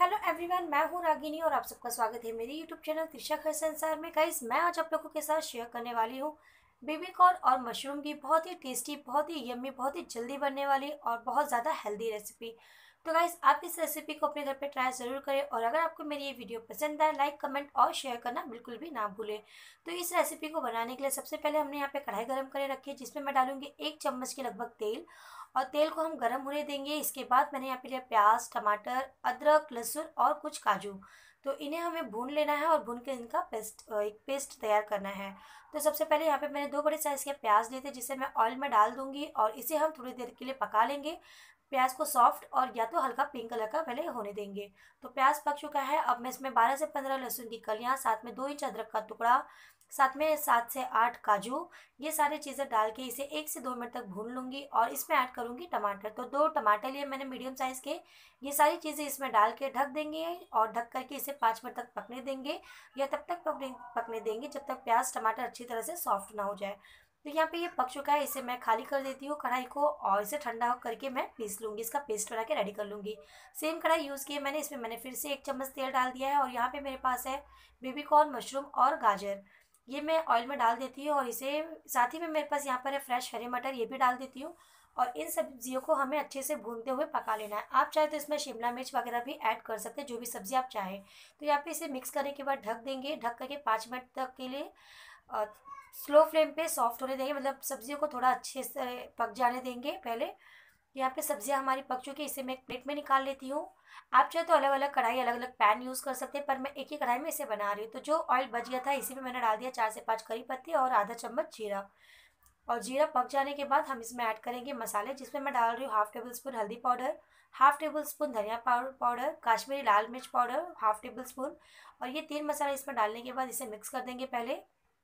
Hello everyone, मैं हूँ रागिनी और आप सबका स्वागत है मेरे यूट्यूब चैनल त्रिशा घर संसार में। गाइस, मैं आज आप लोगों के साथ शेयर करने वाली हूँ बेबी कॉर्न और मशरूम की बहुत ही टेस्टी, बहुत ही यम्मी, बहुत ही जल्दी बनने वाली और बहुत ज़्यादा हेल्दी रेसिपी। तो गाइस, आप इस रेसिपी को अपने घर पे ट्राई ज़रूर करें और अगर आपको मेरी ये वीडियो पसंद आए, लाइक कमेंट और शेयर करना बिल्कुल भी ना भूलें। तो इस रेसिपी को बनाने के लिए सबसे पहले हमने यहाँ पे कढ़ाई गर्म करे रखी है, जिसमें मैं डालूंगी 1 चम्मच के लगभग तेल और तेल को हम गर्म होने देंगे। इसके बाद मैंने यहाँ पे लिया प्याज, टमाटर, अदरक, लहसुन और कुछ काजू। तो इन्हें हमें भून लेना है और भून के इनका एक पेस्ट तैयार करना है। तो सबसे पहले यहाँ पे मैंने 2 बड़े साइज़ के प्याज लिए थे, जिसे मैं ऑयल में डाल दूंगी और इसे हम थोड़ी देर के लिए पका लेंगे। प्याज को सॉफ्ट और या तो हल्का पिंक कलर का पहले होने देंगे। तो प्याज पक चुका है। अब मैं इसमें 12 से 15 लहसुन की कलियाँ, साथ में 2 इंच अदरक का टुकड़ा, साथ में 7 से 8 काजू, ये सारी चीज़ें डाल के इसे 1 से 2 मिनट तक भून लूँगी और इसमें ऐड करूँगी टमाटर। तो 2 टमाटर लिए मैंने मीडियम साइज़ के। ये सारी चीज़ें इसमें डाल के ढक देंगे और ढक करके इसे 5 मिनट तक पकने देंगे या तब तक पकने देंगे जब तक प्याज टमाटर अच्छी तरह से सॉफ्ट ना हो जाए। तो यहाँ पे ये पक चुका है। इसे मैं खाली कर देती हूँ कढ़ाई को और इसे ठंडा करके मैं पीस लूँगी, इसका पेस्ट बना के रेडी कर लूँगी। सेम कढ़ाई यूज़ की है मैंने, इसमें मैंने फिर से 1 चम्मच तेल डाल दिया है और यहाँ पे मेरे पास है बेबी कॉर्न, मशरूम और गाजर। ये मैं ऑयल में डाल देती हूँ और इसे साथ ही में मेरे पास यहाँ पर है फ्रेश हरे मटर, ये भी डाल देती हूँ। और इन सब्जियों को हमें अच्छे से भूनते हुए पका लेना है। आप चाहे तो इसमें शिमला मिर्च वगैरह भी ऐड कर सकते हैं, जो भी सब्जी आप चाहें। तो यहाँ पे इसे मिक्स करने के बाद ढक देंगे। ढक करके 5 मिनट तक के लिए स्लो फ्लेम पे सॉफ्ट होने देंगे, मतलब सब्जियों को थोड़ा अच्छे से पक जाने देंगे पहले। यहाँ पे सब्जियाँ हमारी पक चुकी है, इसे मैं एक प्लेट में निकाल लेती हूँ। आप चाहे तो अलग अलग कढ़ाई, अलग अलग पैन यूज़ कर सकते हैं, पर मैं एक ही कढ़ाई में इसे बना रही हूँ। तो जो ऑयल बच गया था इसी में मैंने डाल दिया 4 से 5 करी पत्ते और आधा चम्मच जीरा। और जीरा पक जाने के बाद हम इसमें ऐड करेंगे मसाले, जिसमें मैं डाल रही हूँ हाफ टेबल स्पून हल्दी पाउडर, हाफ टेबल स्पून धनिया पाउडर, काश्मीरी लाल मिर्च पाउडर हाफ टेबल स्पून। और ये 3 मसाले इसमें डालने के बाद इसे मिक्स कर देंगे। पहले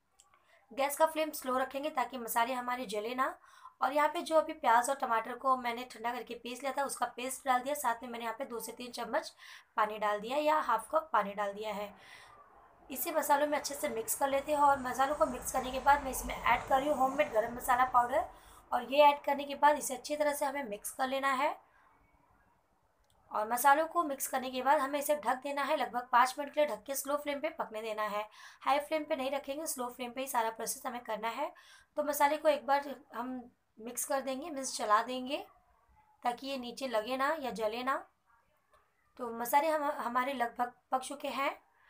गैस का फ्लेम स्लो रखेंगे ताकि मसाले हमारे जले ना। और यहाँ पे जो अभी प्याज और टमाटर को मैंने ठंडा करके पीस लिया था, उसका पेस्ट डाल दिया। साथ में मैंने यहाँ पे 2 से 3 चम्मच पानी डाल दिया या हाफ कप पानी डाल दिया है। इसे मसालों में अच्छे से मिक्स कर लेते हैं और मसालों को मिक्स करने के बाद मैं इसमें ऐड कर रही हूँ होममेड गरम मसाला पाउडर। और ये ऐड करने के बाद इसे अच्छी तरह से हमें मिक्स कर लेना है। और मसालों को मिक्स करने के बाद हमें इसे ढक देना है, लगभग 5 मिनट के लिए ढक के स्लो फ्लेम पे पकने देना है। हाई फ्लेम पे नहीं रखेंगे, स्लो फ्लेम पे ही सारा प्रोसेस हमें करना है। तो मसाले को एक बार हम मिक्स कर देंगे, मीन्स चला देंगे ताकि ये नीचे लगे ना या जले ना। तो मसाले हमारे लगभग पक चुके हैं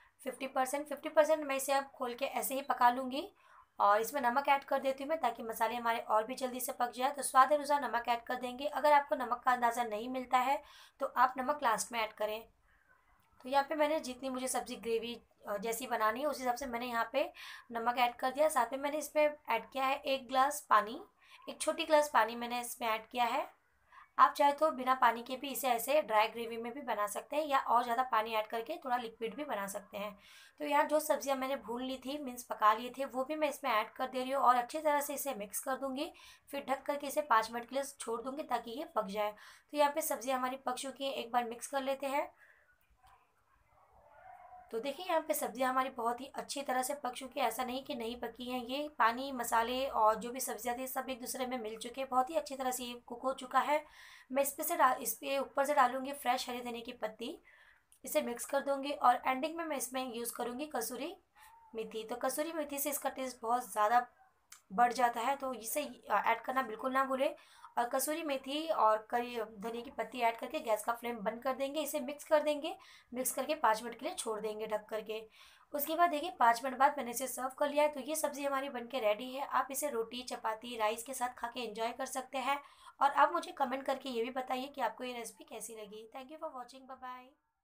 50%। मैं इसे अब खोल के ऐसे ही पका लूँगी। और इसमें नमक ऐड कर देती हूँ मैं, ताकि मसाले हमारे और भी जल्दी से पक जाए। तो स्वाद अनुसार नमक ऐड कर देंगे। अगर आपको नमक का अंदाज़ा नहीं मिलता है तो आप नमक लास्ट में ऐड करें। तो यहाँ पे मैंने जितनी मुझे सब्ज़ी ग्रेवी जैसी बनानी है उस हिसाब से मैंने यहाँ पे नमक ऐड कर दिया। साथ में मैंने इसमें ऐड किया है 1 गिलास पानी, एक छोटी गिलास पानी मैंने इसमें ऐड किया है। आप चाहे तो बिना पानी के भी इसे ऐसे ड्राई ग्रेवी में भी बना सकते हैं या और ज़्यादा पानी ऐड करके थोड़ा लिक्विड भी बना सकते हैं। तो यहाँ जो सब्जियाँ मैंने भून ली थी, मीन्स पका लिए थे, वो भी मैं इसमें ऐड कर दे रही हूँ और अच्छी तरह से इसे मिक्स कर दूँगी। फिर ढक करके इसे 5 मिनट के लिए छोड़ दूँगी ताकि ये पक जाए। तो यहाँ पे सब्जियाँ हमारी पक चुकी हैं, एक बार मिक्स कर लेते हैं। तो देखिए यहाँ पे सब्जियाँ हमारी बहुत ही अच्छी तरह से पक चुकी है, ऐसा नहीं कि नहीं पकी हैं। ये पानी, मसाले और जो भी सब्जियाँ थी सब एक दूसरे में मिल चुके हैं, बहुत ही अच्छी तरह से ये कुक हो चुका है। मैं इस पे ऊपर से डालूंगी फ्रेश हरी धनिया की पत्ती, इसे मिक्स कर दूंगी और एंडिंग में मैं इसमें यूज़ करूँगी कसूरी मेथी। तो कसूरी मेथी से इसका टेस्ट बहुत ज़्यादा बढ़ जाता है, तो इसे ऐड करना बिल्कुल ना भूलें। और कसूरी मेथी और करी धनिया की पत्ती ऐड करके गैस का फ्लेम बंद कर देंगे, इसे मिक्स कर देंगे। मिक्स करके 5 मिनट के लिए छोड़ देंगे ढक करके। उसके बाद देखिए 5 मिनट बाद मैंने इसे सर्व कर लिया है। तो ये सब्ज़ी हमारी बनके रेडी है। आप इसे रोटी, चपाती, राइस के साथ खा के एंजॉय कर सकते हैं। और आप मुझे कमेंट करके ये भी बताइए कि आपको ये रेसिपी कैसी लगी। Thank you for watching. Bye bye.